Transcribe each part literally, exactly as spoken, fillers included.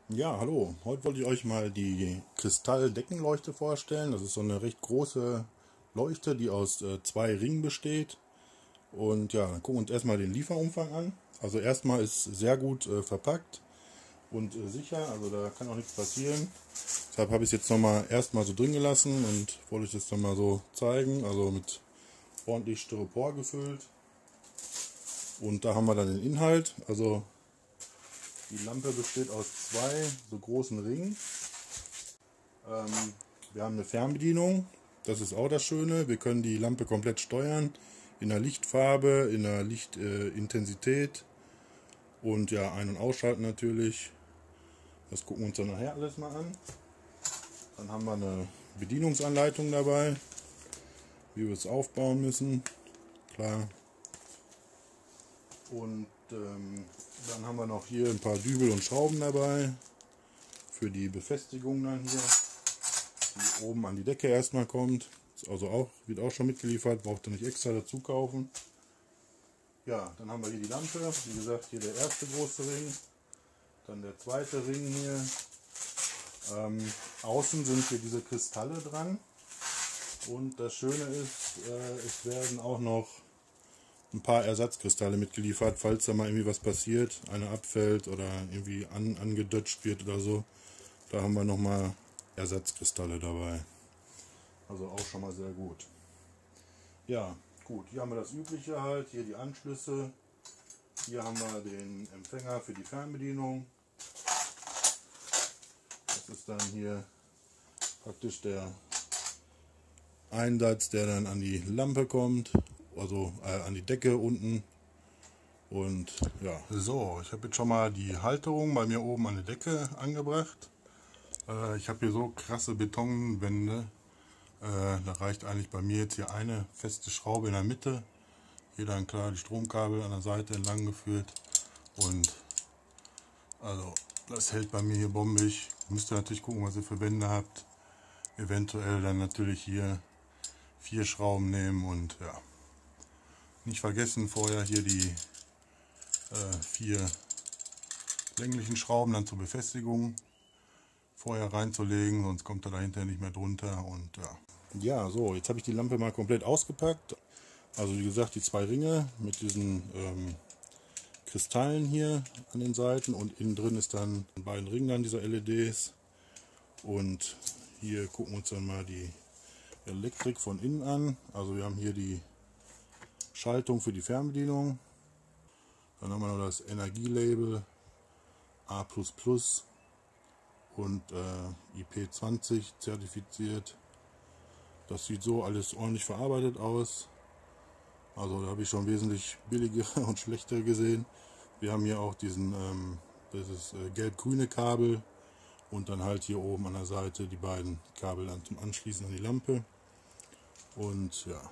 Ja, hallo. Heute wollte ich euch mal die Kristalldeckenleuchte vorstellen. Das ist so eine recht große Leuchte, die aus äh, zwei Ringen besteht. Und ja, dann gucken wir uns erstmal den Lieferumfang an. Also erstmal ist sehr gut äh, verpackt und äh, sicher, also da kann auch nichts passieren. Deshalb habe ich es jetzt nochmal erstmal so drin gelassen und wollte euch das nochmal so zeigen. Also mit ordentlich Styropor gefüllt. Und da haben wir dann den Inhalt. Also die Lampe besteht aus zwei so großen Ringen. Ähm, wir haben eine Fernbedienung, das ist auch das Schöne. Wir können die Lampe komplett steuern, in der Lichtfarbe, in der Lichtintensität äh, und ja, ein- und ausschalten natürlich. Das gucken wir uns dann nachher alles mal an. Dann haben wir eine Bedienungsanleitung dabei, wie wir es aufbauen müssen, klar. Und ähm, dann haben wir noch hier ein paar Dübel und Schrauben dabei für die Befestigung dann hier, die oben an die Decke erstmal kommt. Ist also auch, wird auch schon mitgeliefert, braucht ihr nicht extra dazu kaufen. Ja, dann haben wir hier die Lampe, wie gesagt, hier der erste große Ring, dann der zweite Ring hier. Ähm, außen sind hier diese Kristalle dran und das Schöne ist, äh, es werden auch noch ein paar Ersatzkristalle mitgeliefert, falls da mal irgendwie was passiert, einer abfällt oder irgendwie an, angedutscht wird oder so. Da haben wir nochmal Ersatzkristalle dabei. Also auch schon mal sehr gut. Ja, gut, hier haben wir das Übliche halt, hier die Anschlüsse. Hier haben wir den Empfänger für die Fernbedienung. Das ist dann hier praktisch der Einsatz, der dann an die Lampe kommt, also äh, an die Decke unten. Und ja, so, ich habe jetzt schon mal die Halterung bei mir oben an der Decke angebracht. Äh, ich habe hier so krasse Betonwände. Äh, da reicht eigentlich bei mir jetzt hier eine feste Schraube in der Mitte. Hier dann klar die Stromkabel an der Seite entlang geführt. Und also das hält bei mir hier bombig. Müsst ihr natürlich gucken, was ihr für Wände habt. Eventuell dann natürlich hier vier Schrauben nehmen und ja. Nicht vergessen vorher hier die äh, vier länglichen Schrauben dann zur Befestigung vorher reinzulegen, sonst kommt er dahinter nicht mehr drunter und ja. Ja, so, jetzt habe ich die Lampe mal komplett ausgepackt. Also wie gesagt, die zwei Ringe mit diesen ähm, Kristallen hier an den Seiten und innen drin ist dann in beiden Ringen dann dieser L E Ds. Und hier gucken wir uns dann mal die Elektrik von innen an. Also wir haben hier die Schaltung für die Fernbedienung. Dann haben wir noch das Energielabel A plus plus und äh, I P zwanzig zertifiziert. Das sieht so alles ordentlich verarbeitet aus. Also da habe ich schon wesentlich billigere und schlechtere gesehen. Wir haben hier auch diesen ähm, dieses äh, gelb-grüne Kabel und dann halt hier oben an der Seite die beiden Kabel dann zum Anschließen an die Lampe. Und ja,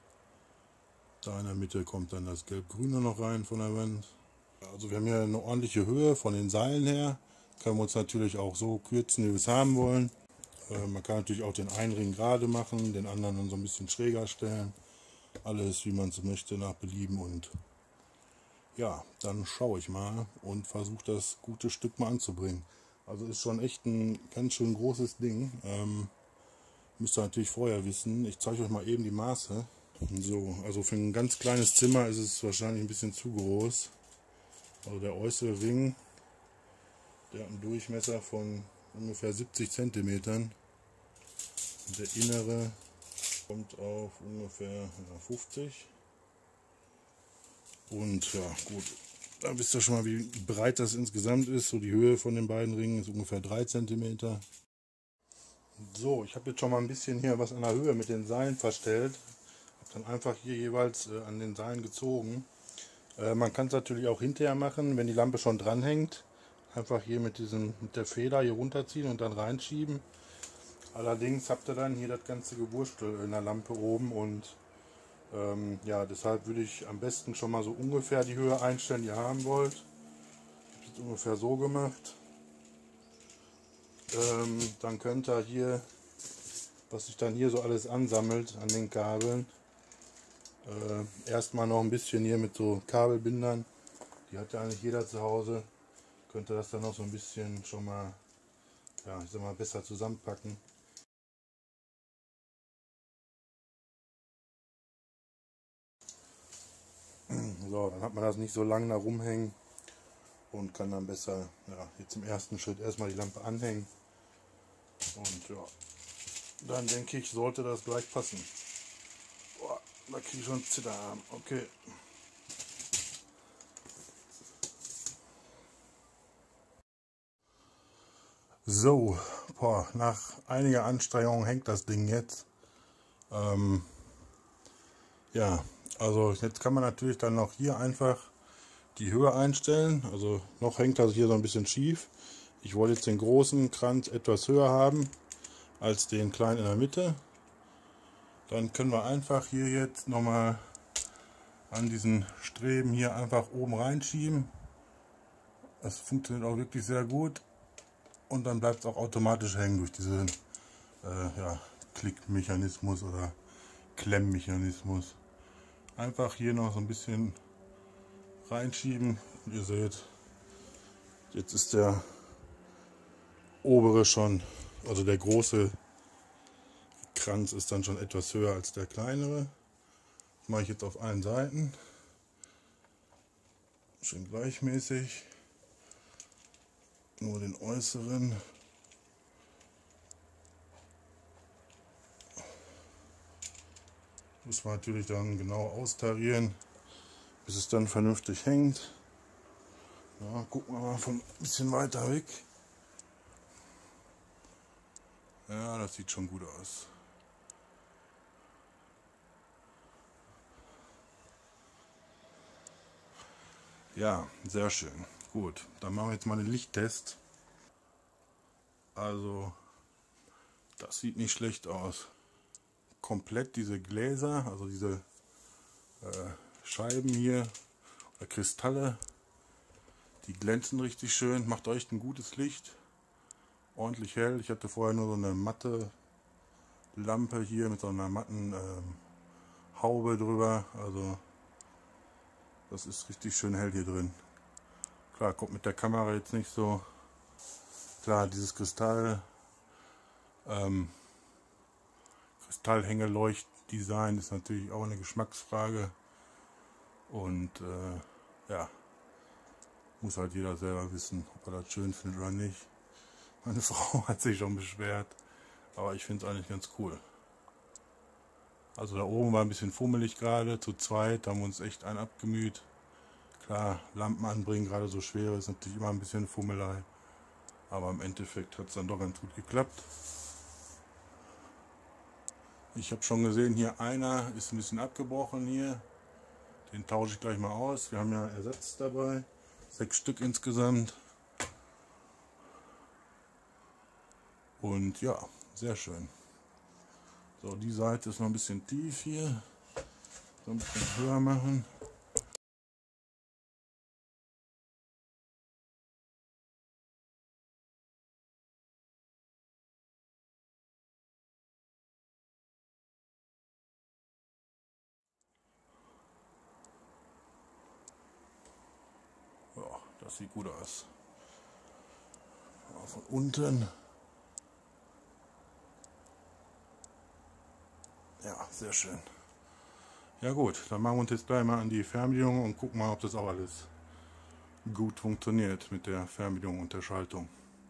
da in der Mitte kommt dann das gelb-grüne noch rein von der Wand. Also wir haben hier eine ordentliche Höhe von den Seilen her. Können wir uns natürlich auch so kürzen, wie wir es haben wollen. Äh, man kann natürlich auch den einen Ring gerade machen, den anderen dann so ein bisschen schräger stellen. Alles wie man es möchte, nach Belieben. Und ja, dann schaue ich mal und versuche das gute Stück mal anzubringen. Also ist schon echt ein ganz schön großes Ding. Ähm, müsst ihr natürlich vorher wissen. Ich zeige euch mal eben die Maße. So, also für ein ganz kleines Zimmer ist es wahrscheinlich ein bisschen zu groß. Also der äußere Ring, der hat einen Durchmesser von ungefähr siebzig Zentimetern. Und der innere kommt auf ungefähr ja, fünfzig. Und ja, gut, da wisst ihr schon mal, wie breit das insgesamt ist. So die Höhe von den beiden Ringen ist ungefähr drei Zentimeter. So, ich habe jetzt schon mal ein bisschen hier was an der Höhe mit den Seilen verstellt. Habe dann einfach hier jeweils äh, an den Seilen gezogen. Äh, man kann es natürlich auch hinterher machen, wenn die Lampe schon dran hängt. Einfach hier mit, diesem, mit der Feder hier runterziehen und dann reinschieben. Allerdings habt ihr dann hier das ganze Gewurstel in der Lampe oben und ähm, ja, deshalb würde ich am besten schon mal so ungefähr die Höhe einstellen, die ihr haben wollt. Ich habe es ungefähr so gemacht. Ähm, dann könnt ihr hier, was sich dann hier so alles ansammelt an den Kabeln, äh, erstmal noch ein bisschen hier mit so Kabelbindern. Die hat ja eigentlich jeder zu Hause. könnte das dann noch so ein bisschen schon mal, ja, ich sag mal, besser zusammenpacken. So, dann hat man das nicht so lange da rumhängen und kann dann besser, ja, jetzt im ersten Schritt erstmal die Lampe anhängen. Und ja, dann denke ich, sollte das gleich passen. Boah, da kriege ich schon Zitterarm. Okay. So, boah, nach einiger Anstrengung hängt das Ding jetzt. Ähm, ja, also jetzt kann man natürlich dann noch hier einfach die Höhe einstellen. Also noch hängt das hier so ein bisschen schief. Ich wollte jetzt den großen Kranz etwas höher haben als den kleinen in der Mitte. Dann können wir einfach hier jetzt nochmal an diesen Streben hier einfach oben reinschieben. Das funktioniert auch wirklich sehr gut. Und dann bleibt es auch automatisch hängen durch diesen äh, ja, Klickmechanismus oder Klemmmechanismus. Einfach hier noch so ein bisschen reinschieben. Und ihr seht, jetzt ist der obere schon, also der große Kranz ist dann schon etwas höher als der kleinere. Das mache ich jetzt auf allen Seiten. Schön gleichmäßig. Nur den äußeren. Muss man natürlich dann genau austarieren, bis es dann vernünftig hängt. Ja, gucken wir mal von ein bisschen weiter weg. Ja, das sieht schon gut aus. Ja, sehr schön. Gut, dann machen wir jetzt mal den Lichttest. Also, das sieht nicht schlecht aus. Komplett diese Gläser, also diese äh, Scheiben hier, oder Kristalle, die glänzen richtig schön. Macht euch ein gutes Licht. Ordentlich hell. Ich hatte vorher nur so eine matte Lampe hier mit so einer matten ähm, Haube drüber. Also, das ist richtig schön hell hier drin. Klar, kommt mit der Kamera jetzt nicht so. Klar, dieses Kristall, ähm, Kristallhängeleucht-Design ist natürlich auch eine Geschmacksfrage. Und äh, ja, muss halt jeder selber wissen, ob er das schön findet oder nicht. Meine Frau hat sich schon beschwert, aber ich finde es eigentlich ganz cool. Also da oben war ein bisschen fummelig gerade, zu zweit haben wir uns echt einen abgemüht. Klar, Lampen anbringen, gerade so schwere, ist natürlich immer ein bisschen Fummelei. Aber im Endeffekt hat es dann doch ganz gut geklappt. Ich habe schon gesehen, hier einer ist ein bisschen abgebrochen hier. Den tausche ich gleich mal aus. Wir haben ja Ersatz dabei. Sechs Stück insgesamt. Und ja, sehr schön. So, die Seite ist noch ein bisschen tief hier. So ein bisschen höher machen. Ja, das sieht gut aus. Von unten. Ja, sehr schön. Ja gut, dann machen wir uns jetzt gleich mal an die Fernbedienung und gucken mal, ob das auch alles gut funktioniert mit der Fernbedienung und der Schaltung.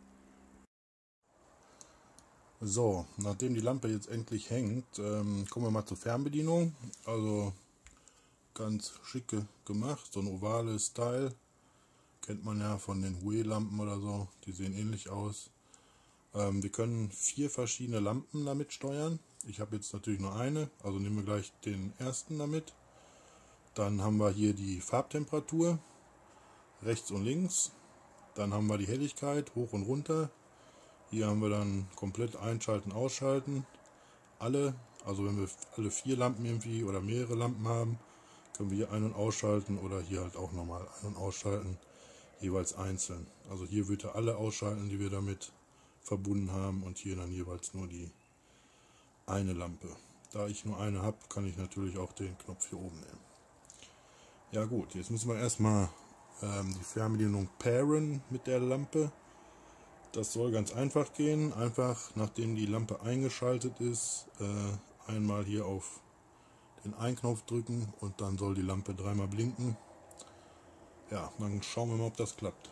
So, nachdem die Lampe jetzt endlich hängt, ähm, kommen wir mal zur Fernbedienung. Also ganz schicke gemacht, so ein ovales Teil. Kennt man ja von den Hue-Lampen oder so, die sehen ähnlich aus. Ähm, wir können vier verschiedene Lampen damit steuern. Ich habe jetzt natürlich nur eine, also nehmen wir gleich den ersten damit. Dann haben wir hier die Farbtemperatur, rechts und links. Dann haben wir die Helligkeit, hoch und runter. Hier haben wir dann komplett einschalten, ausschalten. Alle, also wenn wir alle vier Lampen irgendwie oder mehrere Lampen haben, können wir hier ein- und ausschalten oder hier halt auch nochmal ein- und ausschalten, jeweils einzeln. Also hier wird er alle ausschalten, die wir damit verbunden haben, und hier dann jeweils nur die eine Lampe. Da ich nur eine habe, kann ich natürlich auch den Knopf hier oben nehmen. Ja gut, jetzt müssen wir erstmal ähm, die Fernbedienung pairen mit der Lampe. Das soll ganz einfach gehen. Einfach nachdem die Lampe eingeschaltet ist, äh, einmal hier auf den Ein-Knopf drücken und dann soll die Lampe dreimal blinken. Ja, dann schauen wir mal, ob das klappt.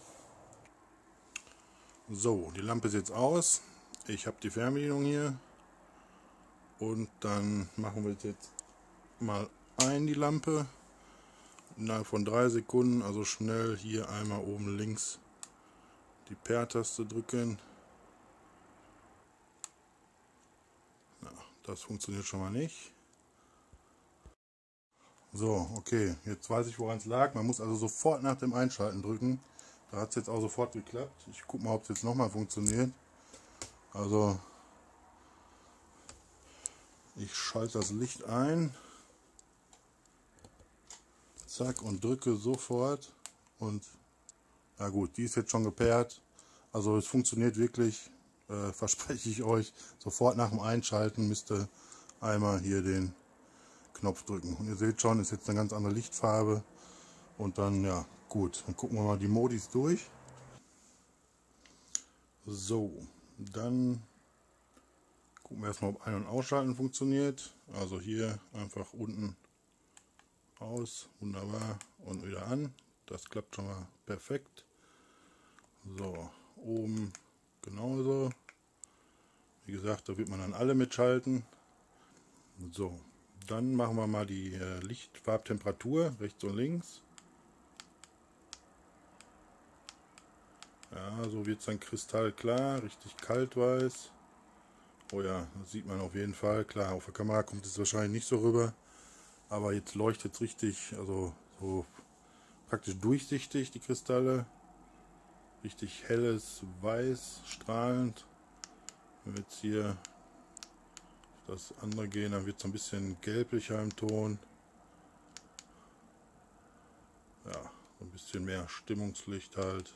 So, die Lampe ist jetzt aus. Ich habe die Fernbedienung hier und dann machen wir jetzt mal ein die Lampe. Innerhalb von drei Sekunden, also schnell hier einmal oben links die Pair-Taste drücken. Ja, das funktioniert schon mal nicht. So, okay, jetzt weiß ich, woran es lag. Man muss also sofort nach dem Einschalten drücken. Da hat es jetzt auch sofort geklappt. Ich gucke mal, ob es jetzt nochmal funktioniert. Also, ich schalte das Licht ein. Zack, und drücke sofort. Und, na gut, die ist jetzt schon gepaart. Also, es funktioniert wirklich, äh, verspreche ich euch. Sofort nach dem Einschalten müsst ihr einmal hier den Knopf drücken. Und ihr seht schon, ist jetzt eine ganz andere Lichtfarbe. Und dann, ja, gut. Dann gucken wir mal die Modis durch. So, dann gucken wir erstmal, ob Ein- und Ausschalten funktioniert. Also hier einfach unten aus, wunderbar, und wieder an. Das klappt schon mal perfekt. So, oben genauso. Wie gesagt, da wird man dann alle mitschalten. So, dann machen wir mal die äh, Lichtfarbtemperatur rechts und links. Ja, so wird es dann kristallklar, richtig kaltweiß. Oh ja, das sieht man auf jeden Fall. Klar, auf der Kamera kommt es wahrscheinlich nicht so rüber. Aber jetzt leuchtet es richtig, also so praktisch durchsichtig, die Kristalle. Richtig helles Weiß, strahlend. Wenn wir jetzt hier das andere gehen, dann wird es ein bisschen gelblicher im Ton. Ja, so ein bisschen mehr Stimmungslicht halt.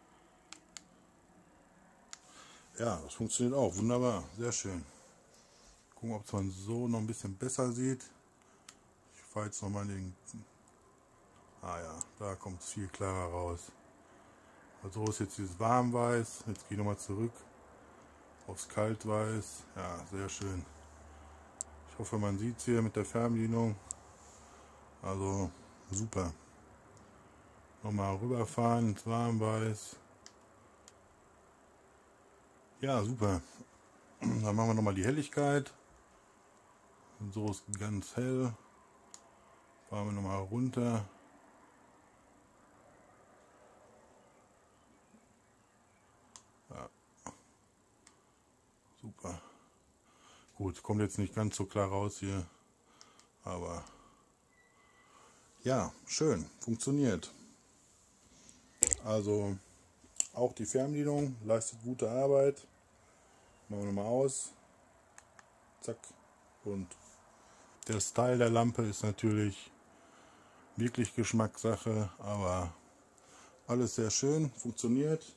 Ja, das funktioniert auch wunderbar, sehr schön. Gucken, ob es man so noch ein bisschen besser sieht. Ich fahre jetzt nochmal den. Ah ja, da kommt es viel klarer raus. Also ist jetzt dieses Warmweiß. Jetzt gehe ich nochmal zurück aufs Kaltweiß. Ja, sehr schön. Ich hoffe, man sieht es hier mit der Fernbedienung. Also super. Nochmal rüberfahren ins Warmweiß. Ja, super. Dann machen wir nochmal die Helligkeit. Und so ist ganz hell. Fahren wir nochmal runter. Ja. Super. Gut, kommt jetzt nicht ganz so klar raus hier. Aber ja, schön. Funktioniert. Also auch die Fernbedienung leistet gute Arbeit. Machen wir nochmal aus. Zack. Und der Style der Lampe ist natürlich wirklich Geschmackssache, aber alles sehr schön, funktioniert.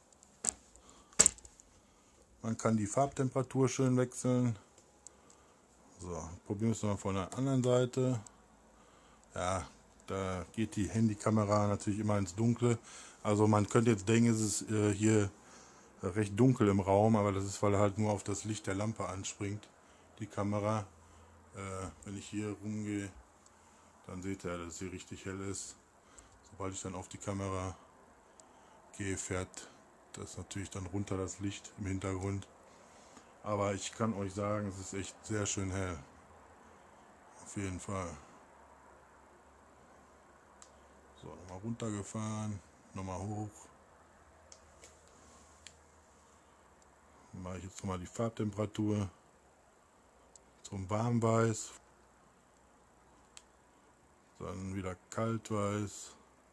Man kann die Farbtemperatur schön wechseln. So, probieren wir es mal von der anderen Seite. Ja, da geht die Handykamera natürlich immer ins Dunkle. Also man könnte jetzt denken, es ist äh, hier recht dunkel im Raum, aber das ist, weil er halt nur auf das Licht der Lampe anspringt, die Kamera. Äh, wenn ich hier rumgehe, dann seht ihr, dass sie richtig hell ist. Sobald ich dann auf die Kamera gehe, fährt das natürlich dann runter, das Licht im Hintergrund. Aber ich kann euch sagen, es ist echt sehr schön hell. Auf jeden Fall. So, nochmal runtergefahren, nochmal hoch. Dann mache ich jetzt nochmal die Farbtemperatur zum Warmweiß. Dann wieder Kaltweiß.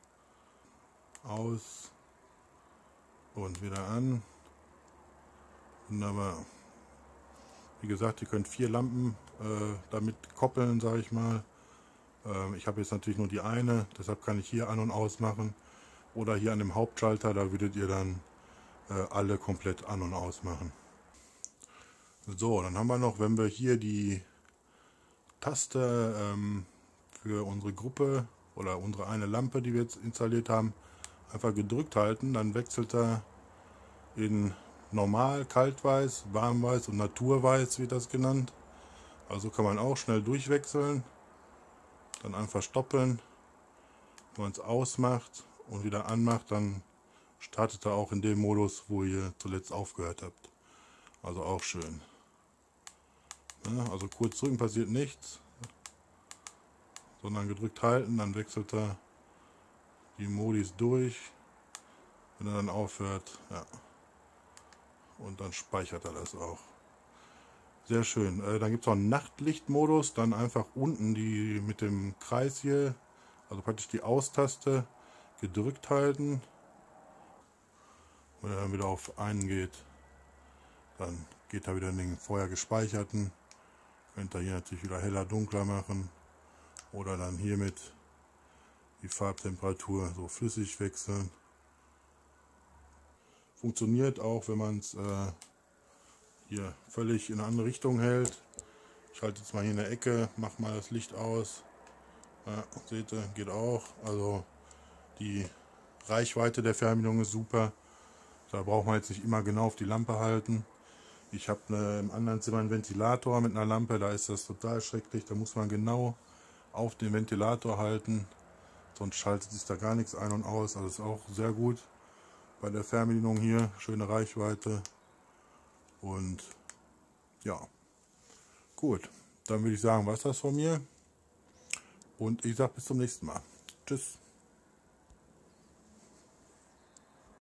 Aus. Und wieder an. Wunderbar. Wie gesagt, ihr könnt vier Lampen äh, damit koppeln, sage ich mal. Ähm, ich habe jetzt natürlich nur die eine, deshalb kann ich hier an- und ausmachen. Oder hier an dem Hauptschalter, da würdet ihr dann äh, alle komplett an- und ausmachen. So, dann haben wir noch, wenn wir hier die Taste ähm, für unsere Gruppe oder unsere eine Lampe, die wir jetzt installiert haben, einfach gedrückt halten, dann wechselt er in normal, kaltweiß, warmweiß und naturweiß wird das genannt. Also kann man auch schnell durchwechseln, dann einfach stoppeln, wenn man es ausmacht und wieder anmacht, dann startet er auch in dem Modus, wo ihr zuletzt aufgehört habt. Also auch schön. Ja, also kurz drücken passiert nichts, sondern gedrückt halten, dann wechselt er die Modis durch, wenn er dann aufhört, ja. Und dann speichert er das auch. Sehr schön. Äh, dann gibt es auch einen Nachtlichtmodus, dann einfach unten die mit dem Kreis hier, also praktisch die Austaste, gedrückt halten. Wenn er dann wieder auf einen geht, dann geht er wieder in den vorher gespeicherten. Könnt ihr hier natürlich wieder heller, dunkler machen. Oder dann hiermit die Farbtemperatur so flüssig wechseln. Funktioniert auch, wenn man es äh, hier völlig in eine andere Richtung hält. Ich halte jetzt mal hier in der Ecke, mache mal das Licht aus. Ja, seht ihr, geht auch. Also die Reichweite der Fernbedienung ist super. Da braucht man jetzt nicht immer genau auf die Lampe halten. Ich habe ne, im anderen Zimmer einen Ventilator mit einer Lampe, da ist das total schrecklich. Da muss man genau auf den Ventilator halten, sonst schaltet sich da gar nichts ein und aus. Also ist auch sehr gut bei der Fernbedienung hier, schöne Reichweite. Und ja, gut, dann würde ich sagen, was das von mir. Und ich sage bis zum nächsten Mal. Tschüss.